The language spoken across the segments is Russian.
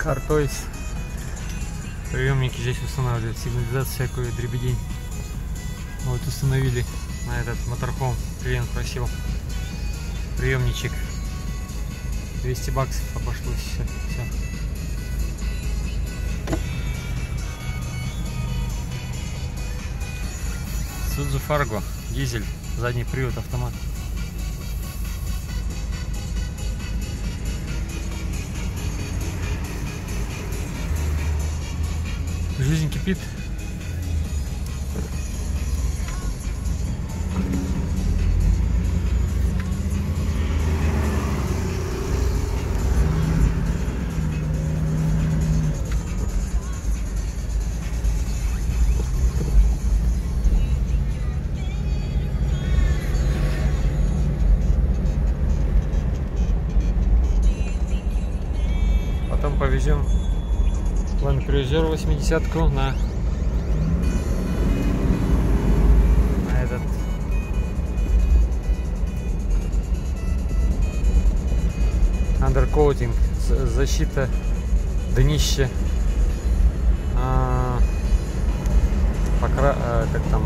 Хартойс. Приемники здесь устанавливают, сигнализацию всякую дребедень. Вот установили на этот моторхом. Клиент просил приемничек. 200 баксов обошлось все. Isuzu Fargo, дизель, задний привод, автомат. Жизнь кипит. Потом повезем Land Cruiser 80-ку на этот undercoating, защита днища, как там,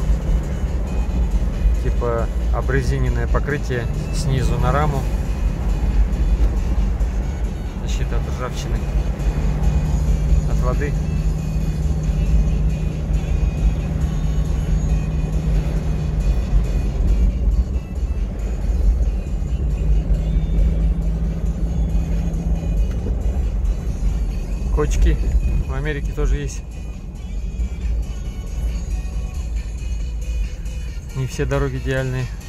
типа обрезиненное покрытие снизу на раму, защита от ржавчины, от воды. Кочки в Америке тоже есть. Не все дороги идеальные.